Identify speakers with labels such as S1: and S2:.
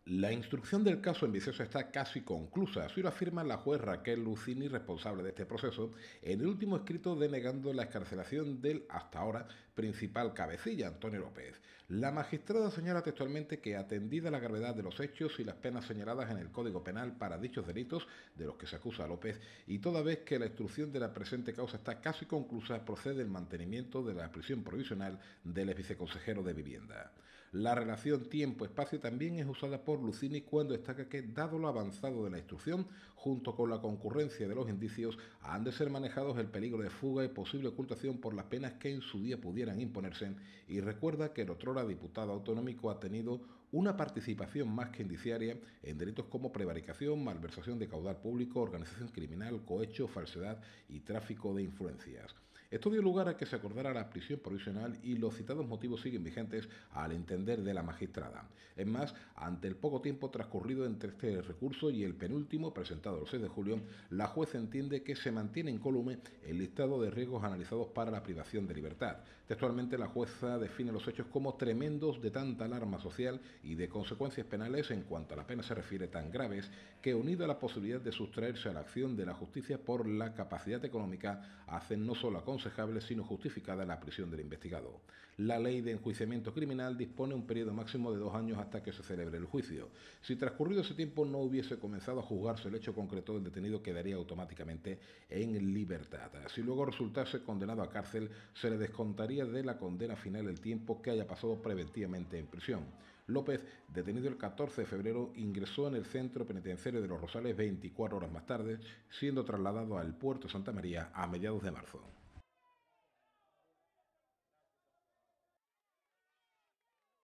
S1: La instrucción del caso en Vicioso está casi conclusa, así lo afirma la juez Raquel Lucini, responsable de este proceso, en el último escrito denegando la excarcelación del, hasta ahora, principal cabecilla, Antonio López. La magistrada señala textualmente que, atendida la gravedad de los hechos y las penas señaladas en el Código Penal para dichos delitos de los que se acusa a López, y toda vez que la instrucción de la presente causa está casi conclusa, procede el mantenimiento de la prisión provisional del ex viceconsejero de Vivienda. La relación tiempo-espacio también es usada por Lucini cuando destaca que, dado lo avanzado de la instrucción, junto con la concurrencia de los indicios, han de ser manejados el peligro de fuga y posible ocultación por las penas que en su día pudieran imponerse, y recuerda que el otrora diputado autonómico ha tenido una participación más que indiciaria en delitos como prevaricación, malversación de caudal público, organización criminal, cohecho, falsedad y tráfico de influencias. Esto dio lugar a que se acordara la prisión provisional y los citados motivos siguen vigentes al entender de la magistrada. Es más, ante el poco tiempo transcurrido entre este recurso y el penúltimo, presentado el 6 de julio, la juez entiende que se mantiene incólume el listado de riesgos analizados para la privación de libertad. Textualmente, la jueza define los hechos como tremendos, de tanta alarma social y de consecuencias penales en cuanto a la pena se refiere, tan graves que, unido a la posibilidad de sustraerse a la acción de la justicia por la capacidad económica, hacen no solo aconsejable sino justificada la prisión del investigado. La ley de enjuiciamiento criminal dispone un periodo máximo de 2 años hasta que se celebre el juicio. Si transcurrido ese tiempo no hubiese comenzado a juzgarse el hecho concreto, el detenido quedaría automáticamente en libertad. Si luego resultase condenado a cárcel, se le descontaría de la condena final el tiempo que haya pasado preventivamente en prisión. López, detenido el 14 de febrero, ingresó en el centro penitenciario de Los Rosales 24 horas más tarde, siendo trasladado al puerto de Santa María a mediados de marzo.